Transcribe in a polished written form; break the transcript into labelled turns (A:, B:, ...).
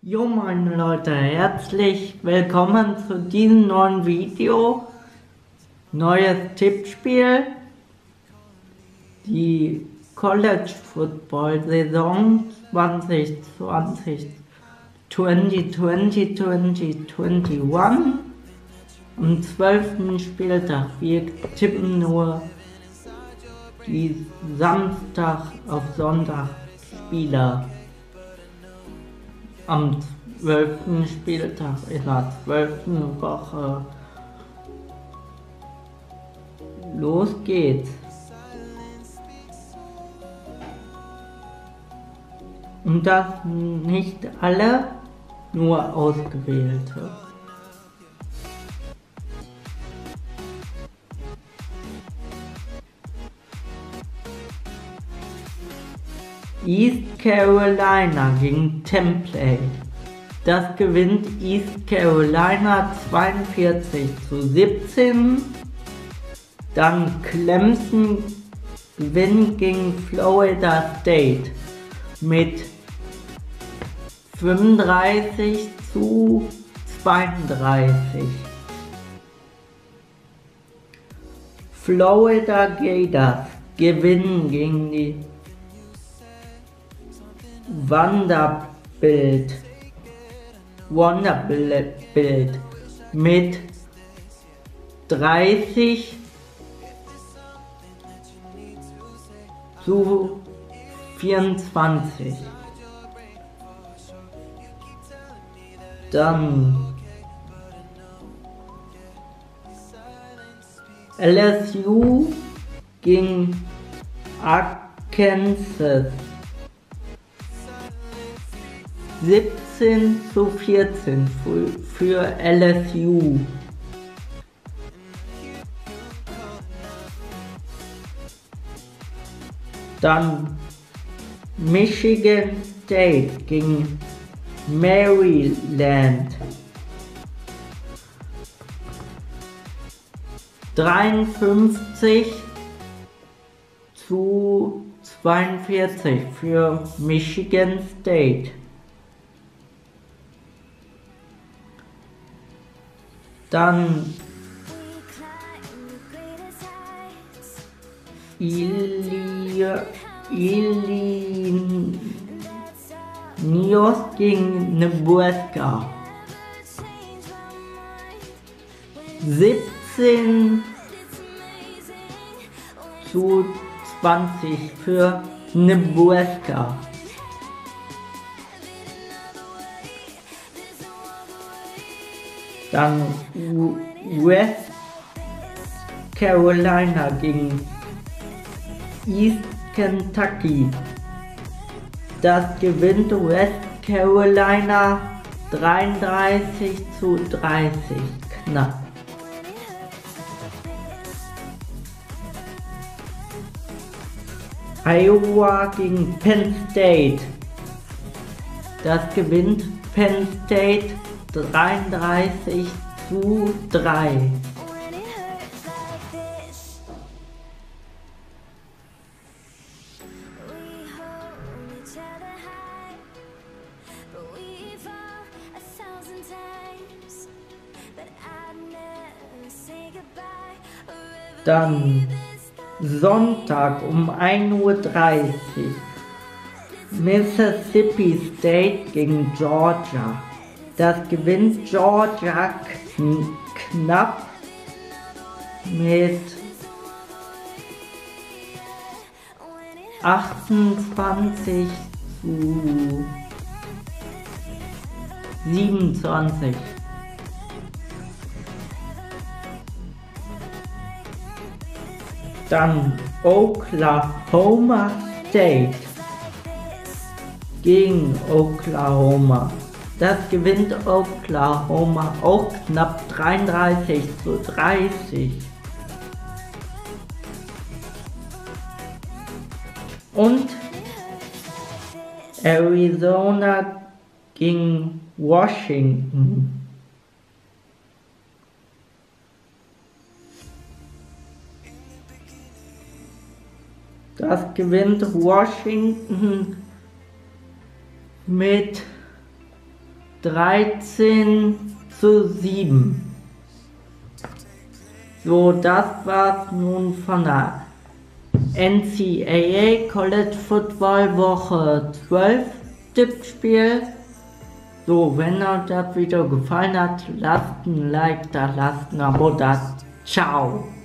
A: Jo meine Leute, herzlich willkommen zu diesem neuen Video. Neues Tippspiel. Die College Football Saison 2020, 2021 am 12. Spieltag. Wir tippen nur die Samstag auf Sonntag Spieler. Am 12. Spieltag in der 12. Woche. Los geht's. Und das nicht alle, nur ausgewählte. East Carolina gegen Temple. Das gewinnt East Carolina 42-17. Dann Clemson gewinnt gegen Florida State mit 35-32. Florida Gators gewinnen gegen die Vanderbilt mit 30-24. Dann LSU gegen Arkansas 17-14 für LSU. Dann Michigan State gegen Maryland 53-42 für Michigan State. Dann Illinois gegen Nebraska 17-20 für Nebraska. Dann West Carolina gegen East Kentucky. Das gewinnt West Carolina 33-30 knapp. Iowa gegen Penn State. Das gewinnt Penn State 33-3. Dann Sonntag um 1:30 Uhr Mississippi State gegen Georgia. Das gewinnt Georgia knapp mit 28-27. Dann Oklahoma State gegen Oklahoma. Das gewinnt Oklahoma auch knapp 33-30. Und Arizona gegen Washington. Das gewinnt Washington mit 13:7. So, das war's nun von der NCAA College Football Woche 12 Tippspiel. So, wenn euch das Video gefallen hat, lasst ein Like da, lasst ein Abo da. Ciao!